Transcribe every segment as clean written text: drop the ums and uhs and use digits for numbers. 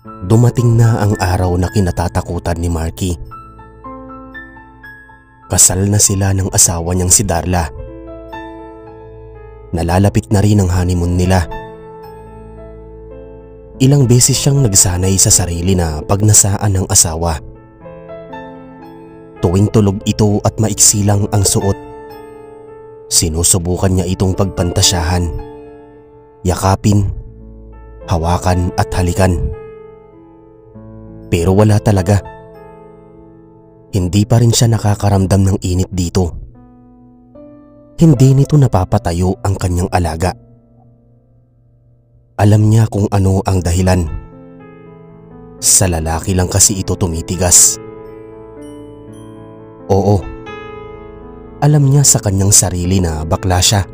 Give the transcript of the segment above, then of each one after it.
Dumating na ang araw na kinatatakutan ni Marky. Kasal na sila ng asawa niyang si Darla. Nalalapit na rin ang honeymoon nila. Ilang beses siyang nagsanay sa sarili na pagnasaan ng asawa. Tuwing tulog ito at maiksi lang ang suot, sinusubukan niya itong pagpantasyahan, yakapin, hawakan at halikan. Pero wala talaga. Hindi pa rin siya nakakaramdam ng init dito. Hindi nito napapatayo ang kanyang alaga. Alam niya kung ano ang dahilan. Sa lalaki lang kasi ito tumitigas. Oo, alam niya sa kanyang sarili na bakla siya.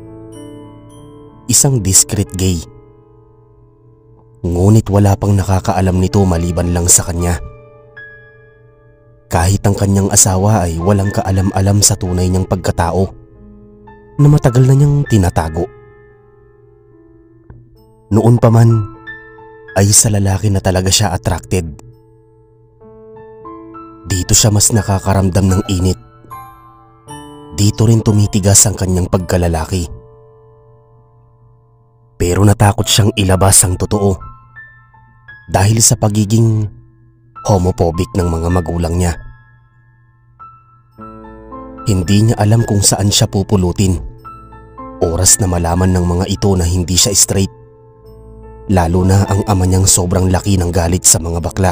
Isang discreet gay. Ngunit wala pang nakakaalam nito maliban lang sa kanya. Kahit ang kanyang asawa ay walang kaalam-alam sa tunay niyang pagkatao na matagal na niyang tinatago. Noon pa man ay sa lalaki na talaga siya attracted. Dito siya mas nakakaramdam ng init. Dito rin tumitigas ang kanyang pagkalalaki. Pero natakot siyang ilabas ang totoo dahil sa pagiging homophobic ng mga magulang niya. Hindi niya alam kung saan siya pupulutin. Oras na malaman ng mga ito na hindi siya straight. Lalo na ang ama niyang sobrang laki ng galit sa mga bakla.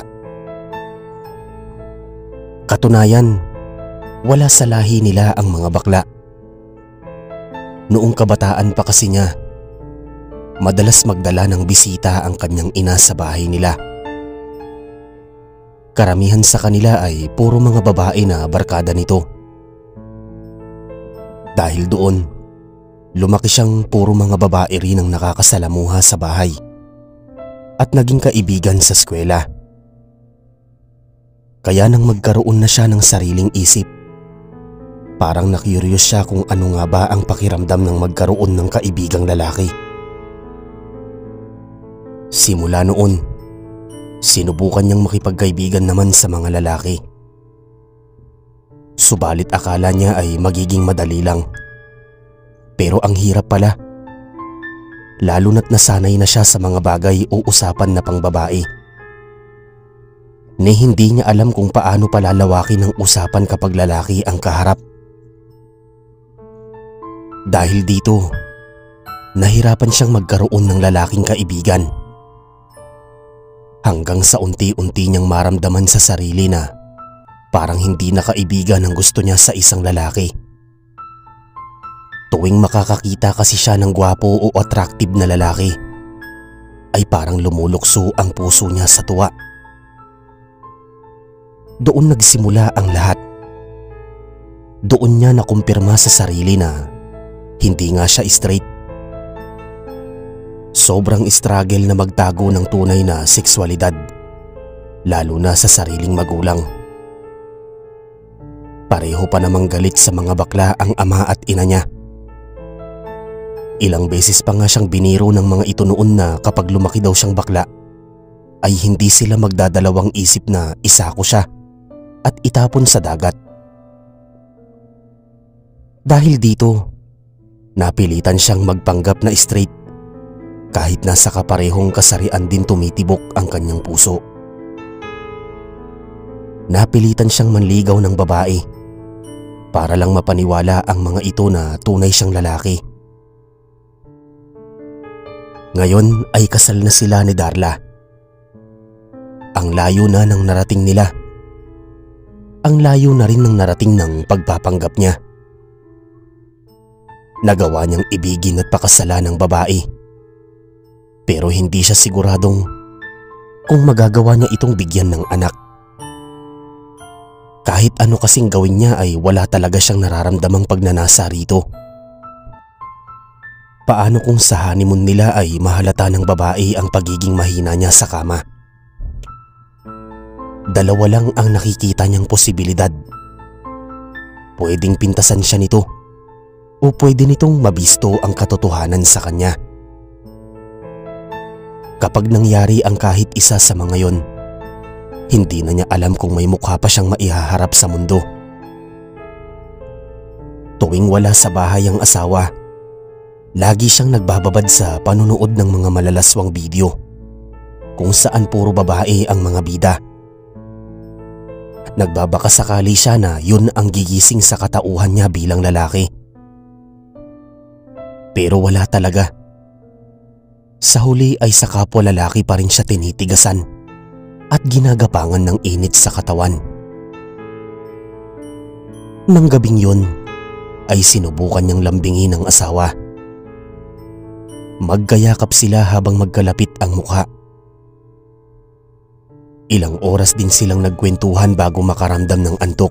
Katunayan, wala sa lahi nila ang mga bakla. Noong kabataan pa kasi niya, madalas magdala ng bisita ang kanyang ina sa bahay nila. Karamihan sa kanila ay puro mga babae na barkada nito. Dahil doon, lumaki siyang puro mga babae rin ang nakakasalamuha sa bahay at naging kaibigan sa eskwela. Kaya nang magkaroon na siya ng sariling isip, parang na-curious siya kung ano nga ba ang pakiramdam ng magkaroon ng kaibigang lalaki. Simula noon, sinubukan niyang makipagkaibigan naman sa mga lalaki. Subalit akala niya ay magiging madali lang. Pero ang hirap pala. Lalo na't nasanay na siya sa mga bagay o usapan na pangbabae. Ni hindi niya alam kung paano palalawakin ang usapan kapag lalaki ang kaharap. Dahil dito, nahirapan siyang magkaroon ng lalaking kaibigan. Hanggang sa unti-unti niyang maramdaman sa sarili na parang hindi na kaibigan ang gusto niya sa isang lalaki. Tuwing makakakita kasi siya ng gwapo o attractive na lalaki, ay parang lumulukso ang puso niya sa tuwa. Doon nagsimula ang lahat. Doon niya nakumpirma sa sarili na hindi nga siya straight. Sobrang struggle na magtago ng tunay na sexualidad, lalo na sa sariling magulang. Pareho pa namang galit sa mga bakla ang ama at ina niya. Ilang beses pa nga siyang biniro ng mga ito noon na kapag lumaki daw siyang bakla, ay hindi sila magdadalawang isip na isako siya at itapon sa dagat. Dahil dito, napilitan siyang magpanggap na straight kahit nasa kaparehong kasarian din tumitibok ang kanyang puso. Napilitan siyang manligaw ng babae para lang mapaniwala ang mga ito na tunay siyang lalaki. Ngayon ay kasal na sila ni Darla. Ang layo na ng narating nila. Ang layo na rin ng narating ng pagpapanggap niya. Nagawa niyang ibigin at pakasalan ng babae. Pero hindi siya siguradong kung magagawa niya itong bigyan ng anak. Kahit ano kasing gawin niya ay wala talaga siyang nararamdamang pagnanasa rito. Paano kung sa honeymoon nila ay mahalata ng babae ang pagiging mahina niya sa kama? Dalawa lang ang nakikita niyang posibilidad. Pwedeng pintasan siya nito o pwede nitong mabisto ang katotohanan sa kanya. Kapag nangyari ang kahit isa sa mga yon, hindi na niya alam kung may mukha pa siyang maihaharap sa mundo. Tuwing wala sa bahay ang asawa, lagi siyang nagbababad sa panunood ng mga malalaswang video kung saan puro babae ang mga bida. Nagbabakasakali siya na yun ang gigising sa katauhan niya bilang lalaki. Pero wala talaga. Sa huli ay sa kapwa lalaki pa rin siya tinitigasan at ginagapangan ng init sa katawan. Nang gabing yun ay sinubukan niyang lambingin ang asawa. Magkayakap sila habang magkalapit ang mukha. Ilang oras din silang nagkwentuhan bago makaramdam ng antok.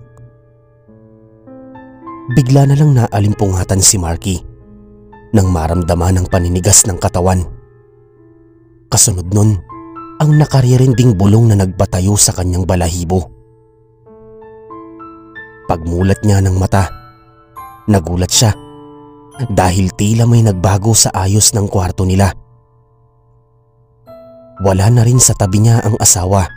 Bigla na lang naalimpungatan si Marky nang maramdaman ang paninigas ng katawan. Kasunod nun, ang nakaririnding bulong na nagpatayo sa kanyang balahibo. Pagmulat niya ng mata, nagulat siya dahil tila may nagbago sa ayos ng kwarto nila. Wala na rin sa tabi niya ang asawa.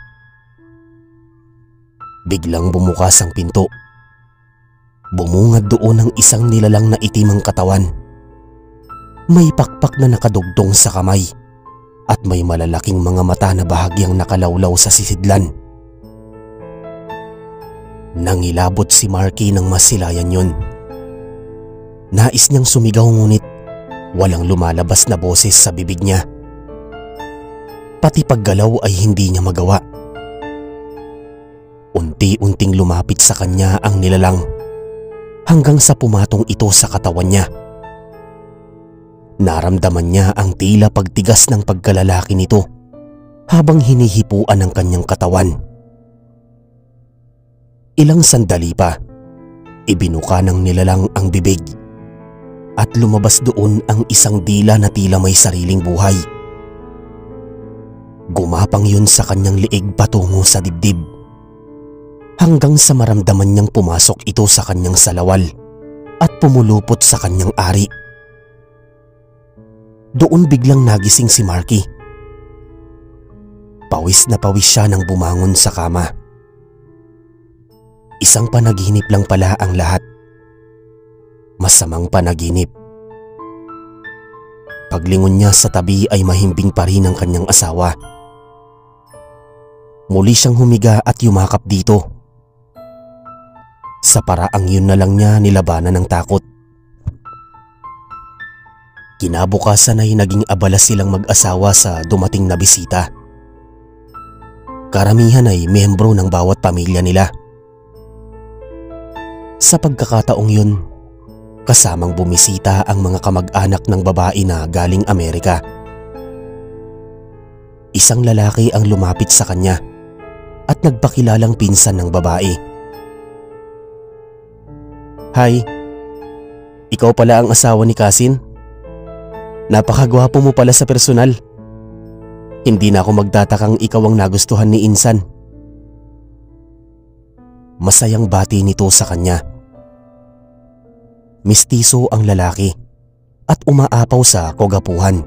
Biglang bumukas ang pinto. Bumungad doon ang isang nilalang na itim ang katawan. May pakpak na nakadugtong sa kamay at may malalaking mga mata na bahagyang nakalawlaw sa sisidlan. Nangilabot si Marky nang masilayan yun. Nais niyang sumigaw ngunit walang lumalabas na boses sa bibig niya. Pati paggalaw ay hindi niya magawa. Unti-unting lumapit sa kanya ang nilalang hanggang sa pumatong ito sa katawan niya. Naramdaman niya ang tila pagtigas ng pagkalalaki nito habang hinihipuan ang kanyang katawan. Ilang sandali pa, ibinuka ng nilalang ang bibig at lumabas doon ang isang dila na tila may sariling buhay. Gumapang yun sa kanyang liig patungo sa dibdib hanggang sa maramdaman niyang pumasok ito sa kanyang salawal at pumulupot sa kanyang ari. Doon biglang nagising si Marky. Pawis na pawis siya nang bumangon sa kama. Isang panaginip lang pala ang lahat. Masamang panaginip. Paglingon niya sa tabi ay mahimbing pa rin ang kanyang asawa. Muli siyang humiga at yumakap dito. Sa paraang yun na lang niya nilabanan ng takot. Kinabukasan ay naging abala silang mag-asawa sa dumating na bisita. Karamihan ay miyembro ng bawat pamilya nila. Sa pagkakataong yun, kasamang bumisita ang mga kamag-anak ng babae na galing Amerika. Isang lalaki ang lumapit sa kanya at nagpakilalang pinsan ng babae. "Hi, ikaw pala ang asawa ni Cousin? Napakagwapo mo pala sa personal. Hindi na ako magtatakang ikaw ang nagustuhan ni Insan." Masayang bati nito sa kanya. Mistiso ang lalaki at umaapaw sa kagapuhan.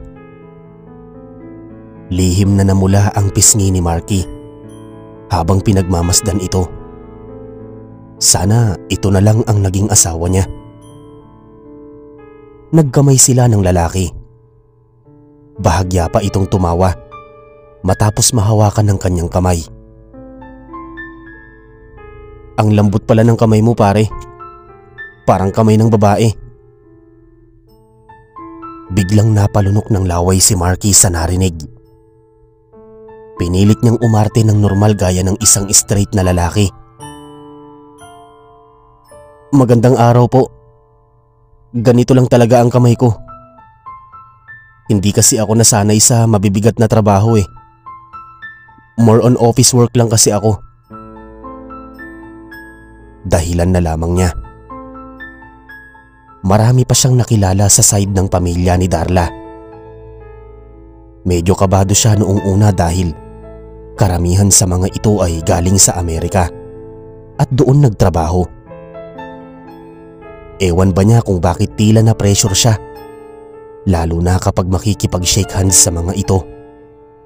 Lihim na namula ang pisngi ni Marky habang pinagmamasdan ito. Sana ito na lang ang naging asawa niya. Nagkamay sila ng lalaki. Bahagya pa itong tumawa matapos mahawakan ng kanyang kamay. "Ang lambot pala ng kamay mo, pare. Parang kamay ng babae." Biglang napalunok ng laway si Marky sa narinig. Pinilit niyang umarte ng normal gaya ng isang straight na lalaki. "Magandang araw po. Ganito lang talaga ang kamay ko. Hindi kasi ako nasanay sa mabibigat na trabaho eh. More on office work lang kasi ako." Dahilan na lamang niya. Marami pa siyang nakilala sa side ng pamilya ni Darla. Medyo kabado siya noong una dahil karamihan sa mga ito ay galing sa Amerika at doon nagtrabaho. Ewan ba niya kung bakit tila na pressure siya, lalo na kapag makikipag-shake hands sa mga ito.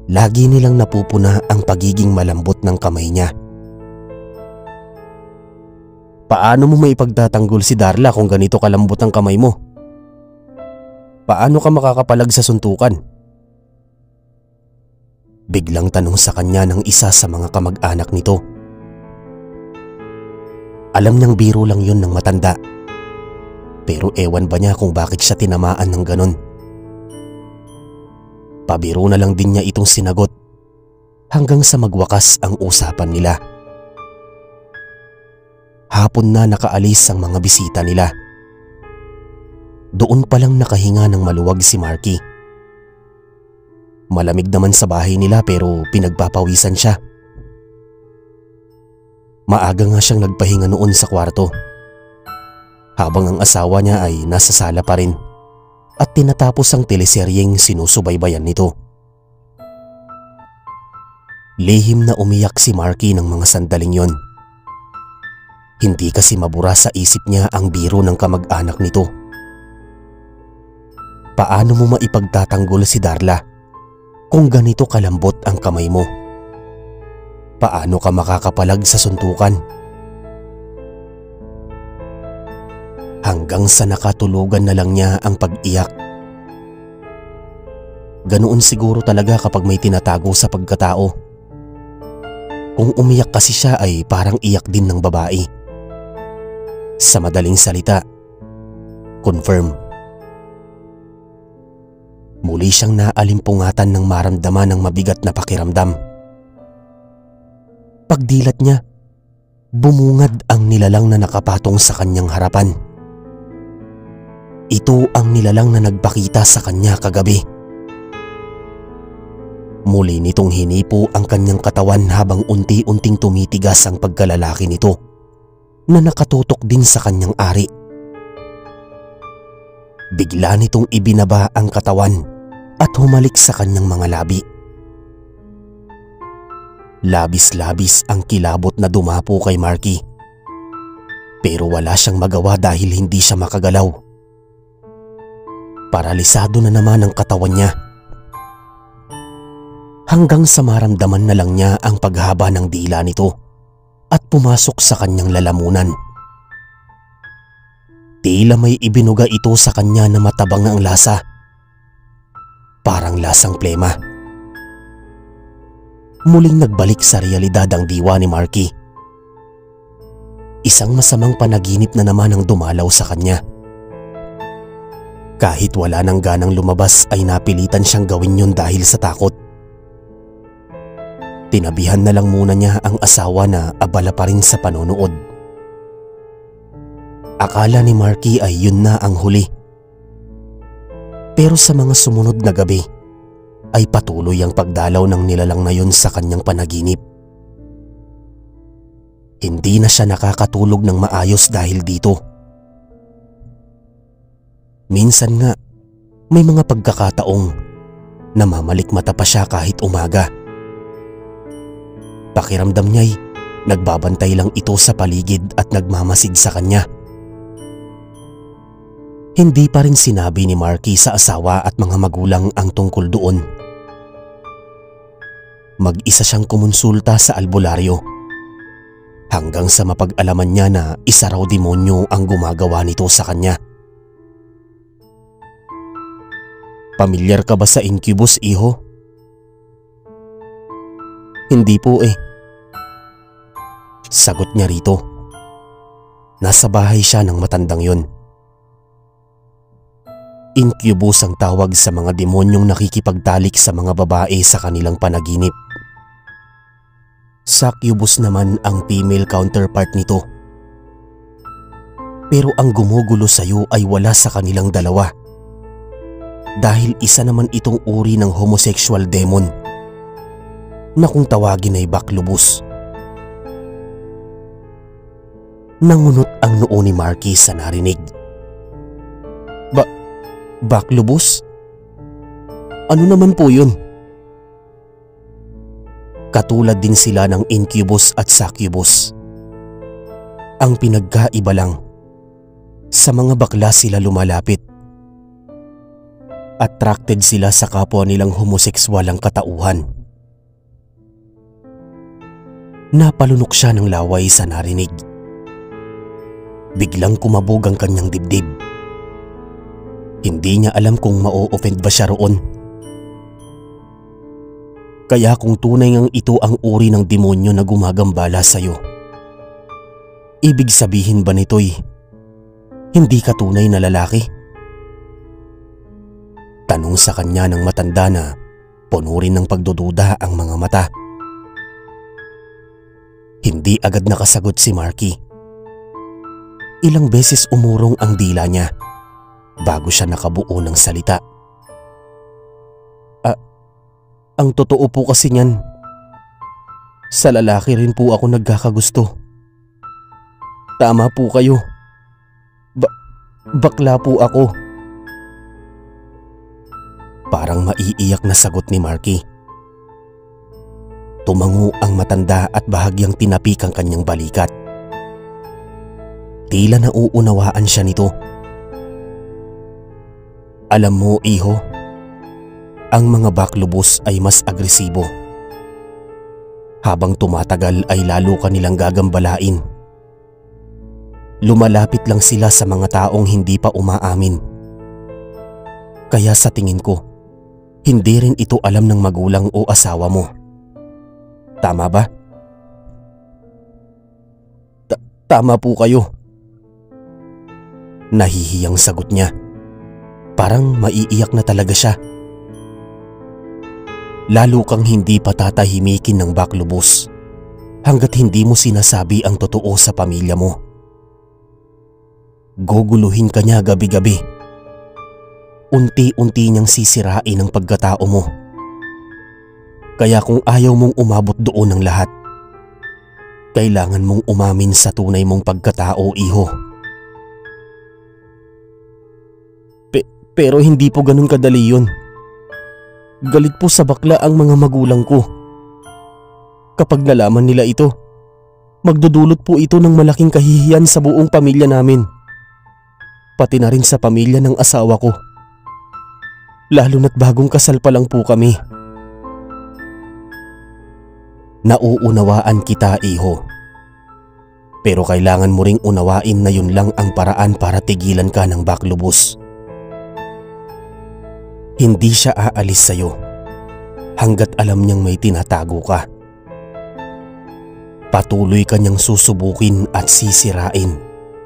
Lagi nilang napupuna ang pagiging malambot ng kamay niya. Paano mo maipagtatanggol si Darla kung ganito kalambot ang kamay mo? Paano ka makakapalag sa suntukan? Biglang tanong sa kanya ng isa sa mga kamag-anak nito. Alam niyang biro lang yun ng matanda. Pero ewan ba niya kung bakit siya tinamaan ng ganon? Pabiro na lang din niya itong sinagot hanggang sa magwakas ang usapan nila. Hapon na nakaalis ang mga bisita nila. Doon palang nakahinga ng maluwag si Marky. Malamig naman sa bahay nila pero pinagpapawisan siya. Maaga nga siyang nagpahinga noon sa kwarto, habang ang asawa niya ay nasa sala pa rin at tinatapos ang teleseryeng sinusubaybayan nito. Lihim na umiyak si Marky ng mga sandaling yon. Hindi kasi mabura sa isip niya ang biro ng kamag-anak nito. Paano mo maipagtatanggol si Darla kung ganito kalambot ang kamay mo? Paano ka makakapalag sa suntukan? Hanggang sa nakatulugan na lang niya ang pag-iyak. Ganoon siguro talaga kapag may tinatago sa pagkatao. Kung umiyak kasi siya ay parang iyak din ng babae. Sa madaling salita, confirm. Muli siyang naalimpungatan ng maramdaman ng mabigat na pakiramdam. Pagdilat niya, bumungad ang nilalang na nakapatong sa kanyang harapan. Ito ang nilalang na nagpakita sa kanya kagabi. Muli nitong hinipo ang kanyang katawan habang unti-unting tumitigas ang pagkalalaki nito na nakatutok din sa kanyang ari. Bigla nitong ibinaba ang katawan at humalik sa kanyang mga labi. Labis-labis ang kilabot na dumapo kay Marky. Pero wala siyang magawa dahil hindi siya makagalaw. Paralisado na naman ang katawan niya. Hanggang sa maramdaman na lang niya ang paghaba ng dila nito at pumasok sa kanyang lalamunan. Tila may ibinuga ito sa kanya na matabang ang lasa. Parang lasang plema. Muling nagbalik sa realidad ang diwa ni Marky. Isang masamang panaginip na naman ang dumalaw sa kanya. Kahit wala nang ganang lumabas ay napilitan siyang gawin yun dahil sa takot. Tinabihan na lang muna niya ang asawa na abala pa rin sa panonood. Akala ni Marky ay yun na ang huli. Pero sa mga sumunod na gabi ay patuloy ang pagdalaw ng nilalang na yun sa kanyang panaginip. Hindi na siya nakakatulog ng maayos dahil dito. Minsan nga, may mga pagkakataong namamalikmata pa siya kahit umaga. Pakiramdam niya'y nagbabantay lang ito sa paligid at nagmamasid sa kanya. Hindi pa rin sinabi ni Marky sa asawa at mga magulang ang tungkol doon. Mag-isa siyang kumonsulta sa albularyo hanggang sa mapag-alaman niya na isa raw demonyo ang gumagawa nito sa kanya. Pamilyar ka ba sa incubus, iho? Hindi po eh. Sagot niya rito. Nasa bahay siya ng matandang yun. Incubus ang tawag sa mga demonyong nakikipagtalik sa mga babae sa kanilang panaginip. Succubus naman ang female counterpart nito. Pero ang gumugulo sa'yo ay wala sa kanilang dalawa. Dahil isa naman itong uri ng homosexual demon na kung tawagin ay baklubus. Nangunot ang noo ni Marky sa narinig. Baklubus? Ano naman po yun? Katulad din sila ng incubus at succubus. Ang pinagkaiba lang, sa mga bakla sila lumalapit. Attracted sila sa kapwa nilang homosekswal ang katauhan. Napalunok siya ng laway sa narinig. Biglang kumabog ang kanyang dibdib. Hindi niya alam kung ma-o-offend ba siya roon. Kaya kung tunay ngang ito ang uri ng demonyo na gumagambala sa'yo, ibig sabihin ba nito'y hindi ka tunay na lalaki? Tanong sa kanya ng matanda na puno rin ng pagdududa ang mga mata. Hindi agad nakasagot si Marky. Ilang beses umurong ang dila niya bago siya nakabuo ng salita. Ang totoo po kasi niyan, sa lalaki rin po ako nagkakagusto. Tama po kayo. Bakla po ako. Parang maiiyak na sagot ni Marky. Tumango ang matanda at bahagyang tinapik ang kanyang balikat. Tila nauunawaan siya nito. Alam mo, iho, ang mga baklubos ay mas agresibo. Habang tumatagal ay lalo kanilang gagambalain. Lumalapit lang sila sa mga taong hindi pa umaamin. Kaya sa tingin ko, hindi rin ito alam ng magulang o asawa mo. Tama ba? Tama po kayo. Nahihiyang sagot niya. Parang maiiyak na talaga siya. Lalo kang hindi patatahimikin ng baklubos hanggat hindi mo sinasabi ang totoo sa pamilya mo. Guguluhin ka niya gabi-gabi. Unti-unti niyang sisirain ang pagkatao mo. Kaya kung ayaw mong umabot doon ng lahat, kailangan mong umamin sa tunay mong pagkatao, iho. Pero hindi po ganun kadali yun. Galit po sa bakla ang mga magulang ko. Kapag nalaman nila ito, magdudulot po ito ng malaking kahihiyan sa buong pamilya namin. Pati na rin sa pamilya ng asawa ko. Lalo na't bagong kasal pa lang po kami. Nauunawaan kita, iho. Pero kailangan mo ring unawain na yun lang ang paraan para tigilan ka ng baklubos. Hindi siya aalis sa'yo hanggat alam niyang may tinatago ka. Patuloy ka niyang susubukin at sisirain.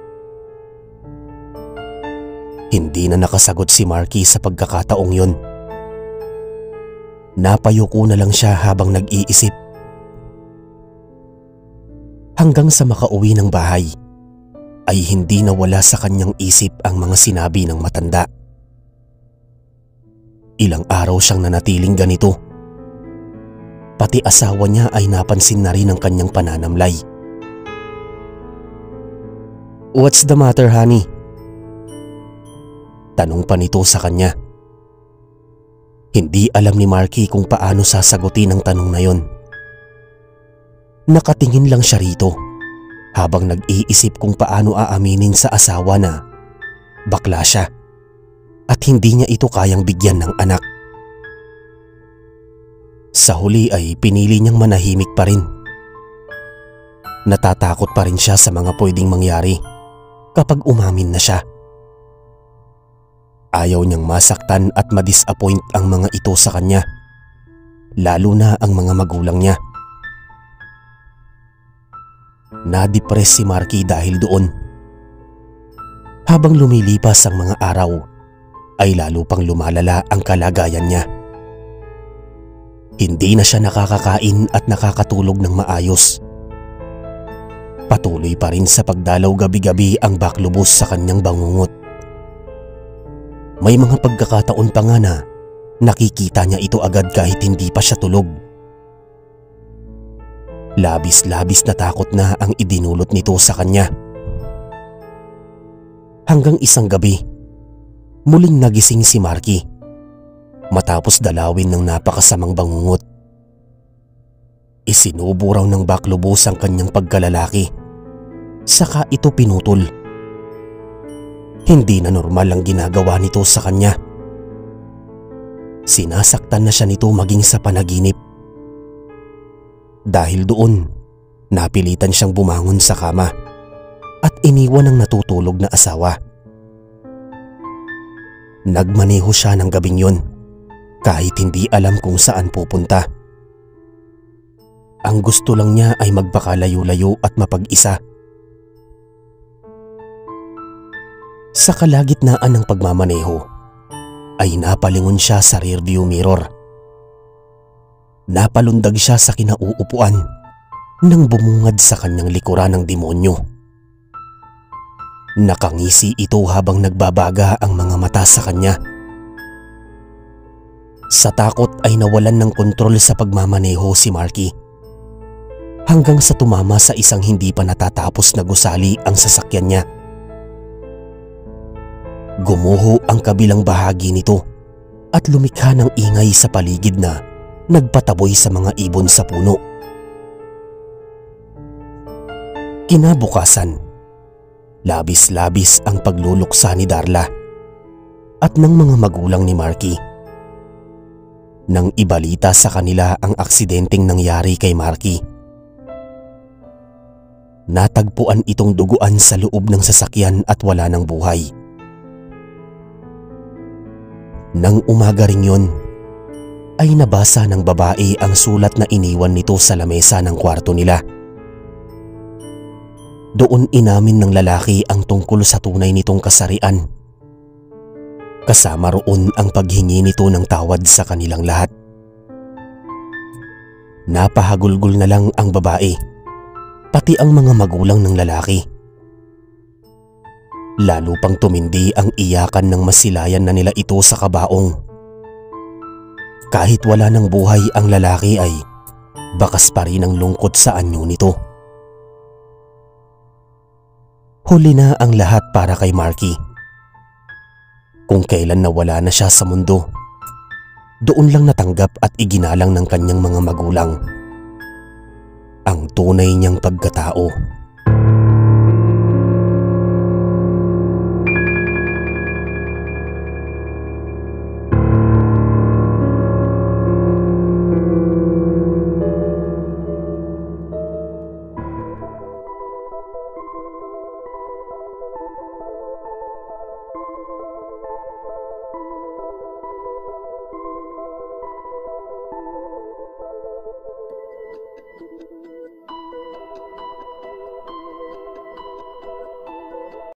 Hindi na nakasagot si Marky sa pagkakataong yun. Napayuko na lang siya habang nag-iisip. Hanggang sa makauwi ng bahay, ay hindi nawala sa kanyang isip ang mga sinabi ng matanda. Ilang araw siyang nanatiling ganito. Pati asawa niya ay napansin na rin ang kanyang pananamlay. "What's the matter, honey?" Tanong pa nito sa kanya. Hindi alam ni Marky kung paano sasagutin ang tanong na yon. Nakatingin lang siya rito habang nag-iisip kung paano aaminin sa asawa na bakla siya at hindi niya ito kayang bigyan ng anak. Sa huli ay pinili niyang manahimik pa rin. Natatakot pa rin siya sa mga pwedeng mangyari kapag umamin na siya. Ayaw niyang masaktan at madisappoint ang mga ito sa kanya, lalo na ang mga magulang niya. Na-depress si Marky dahil doon. Habang lumilipas ang mga araw, ay lalo pang lumalala ang kalagayan niya. Hindi na siya nakakakain at nakakatulog ng maayos. Patuloy pa rin sa pagdalaw gabi-gabi ang baklubos sa kanyang bangungot. May mga pagkakataon pa nga na nakikita niya ito agad kahit hindi pa siya tulog. Labis-labis na takot na ang idinulot nito sa kanya. Hanggang isang gabi, muling nagising si Marky matapos dalawin ng napakasamang bangungot. Isinubo raw ng baklubos ang kanyang pagkalalaki, saka ito pinutol. Hindi na normal ang ginagawa nito sa kanya. Sinasaktan na siya nito maging sa panaginip. Dahil doon, napilitan siyang bumangon sa kama at iniwan ang natutulog na asawa. Nagmaneho siya ng gabing yun kahit hindi alam kung saan pupunta. Ang gusto lang niya ay magpakalayo-layo at mapag-isa. Sa kalagitnaan ng pagmamaneho ay napalingon siya sa rearview mirror. Napalundag siya sa kinauupuan nang bumungad sa kanyang likuran ng demonyo. Nakangisi ito habang nagbabaga ang mga mata sa kanya. Sa takot ay nawalan ng kontrol sa pagmamaneho si Marky, hanggang sa tumama sa isang hindi pa natatapos na gusali ang sasakyan niya. Gumuho ang kabilang bahagi nito at lumikha ng ingay sa paligid na nagpataboy sa mga ibon sa puno. Kinabukasan, labis-labis ang pagluluksa ni Darla at ng mga magulang ni Marky nang ibalita sa kanila ang aksidenteng nangyari kay Marky. Natagpuan itong duguan sa loob ng sasakyan at wala ng buhay. Nang umaga ring yun, ay nabasa ng babae ang sulat na iniwan nito sa lamesa ng kwarto nila. Doon inamin ng lalaki ang tungkol sa tunay nitong kasarian. Kasama roon ang paghingi nito ng tawad sa kanilang lahat. Napahagulgol na lang ang babae, pati ang mga magulang ng lalaki. Lalo pang tumindi ang iyakan ng masilayan na nila ito sa kabaong. Kahit wala ng buhay ang lalaki ay bakas pa rin ang lungkot sa anyo nito. Huli na ang lahat para kay Marky. Kung kailan nawala na siya sa mundo, doon lang natanggap at iginalang ng kanyang mga magulang ang tunay niyang pagkatao.